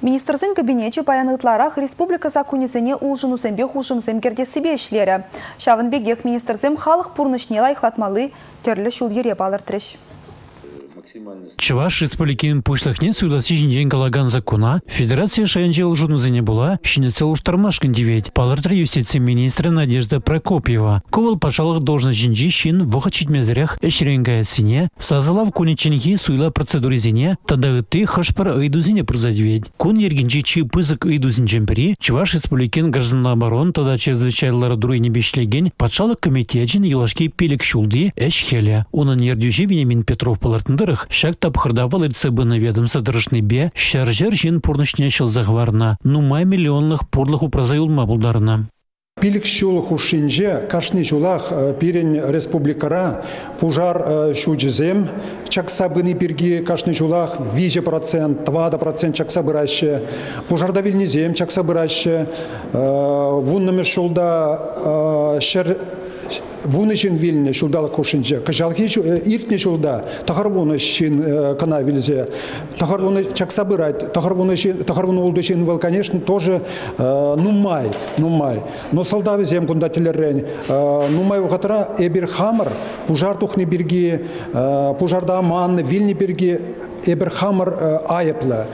Министрзин кабинете паянытларах республика законезіне улжынусембе хушымзем кердесібе ішлері. Шавынбегек министрзем халық пурнышне лайықлатмалы терлі шул ере балыртырыш. Чуваш республикин пушлахне суйласы жинжен калаган закона Федерация шаянже улжунузыне була шинеце уштармашкан девять. Палыртыр юстиция министра Надежда Прокопьева. Ковал пашалых должность жинжи шин вохачить мезрях эшренгая сине сазала в куниченги суйла процедуризине тада ты хашпар айдузине прозадведь. Кун ергенжи чи пызык айдузинжемпери Чуваш республикин граждан оборон тада чрезвычайлары дуруйне бешлеген патшалық комитетчен елашки пилик шулди эшхеля. Унан ердюжи Вениамин Петров палыртындырых шак тапхырдавал РЦБ на ведомство дырышныбе шаржер жин пурнышне шылзағварна. Нумай миллионлық пурлық упразаюлма булдарына. Пилик шул хушинже кашни шулах пирен республикара пужар шуджизем чаксабыны пирги кашни шулах 2%, 2% чаксабыраще пужарда вильнизем чаксабыраще вуннаме шулда шер вунышин вильне шулдала кушинже кажалхи иртне шулда тахарвунышин кана вильзе тахарвуны чаксабырать тахарвуны олдышин вал конечно тоже нумай но солдавы зем кунда телерен нумай вхатра эберхамер пужар тухни бирги пужарда аман вильни бирги эберхамер айепла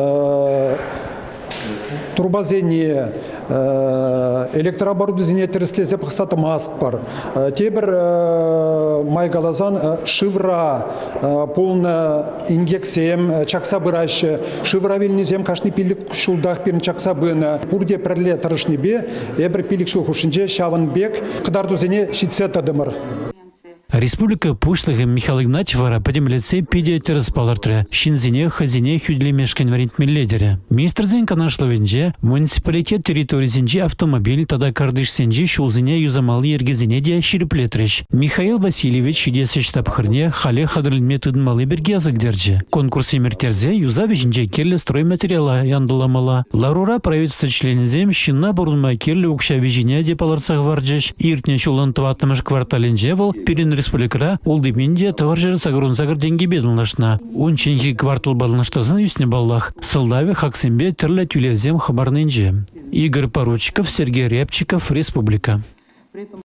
турбазение электрооборудование тереслезе пахсата мастпар тебер майгалазан шивра полна инъекциям чаксабыраще шивра вильнизем кашни пилик шулдах пирн чаксабына пурде преле тарышнибе эбер пилик шул хушинже шаванбек кадардузене шицета дымыр. Республика Пушлыгы Михаил Игнатьевара подемлеце педиатерс палартре, шинзине хазине хюдли мешкан варент милледере. Министр зенка нашловенже, муниципалитет территории зенже автомобиль тада кардыш сенже шулзине юзамалы ергезине де шириплетреш. Михаил Васильевич идесе штабхырне хале хадрыльме тыдмалы берге азагдерже. Конкурс емертерзе юзаве жинже керле стройматериала яндыламала. Ларура правительство члензем шинна бурунма керле укша вежине де паларцах варджеш. Иртне шулан тватымыш кварталенже вол перен республикара улдыминде товаржер сагрун-сагр деньги бедулнашна. Унченхи квартал балнаштазын юсне баллах. Сылдаве хаксембе терле тюлезем хабарнынже. Игорь Поручиков, Сергей Рябчиков, Республика.